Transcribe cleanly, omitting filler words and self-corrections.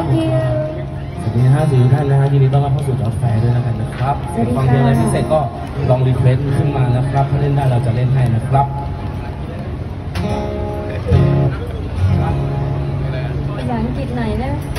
สวัสดีฮะทุกท่านนะฮะยินดีต้อนรับเข้าสู่จอดแฟร์ด้วยกันนะครับฟังเพลงอะไรพิเศษก็ลองรีเควสต์ขึ้นมานะครับถ้าเล่นได้เราจะเล่นให้นะครับภาษาอังกฤษไหนได้ไหม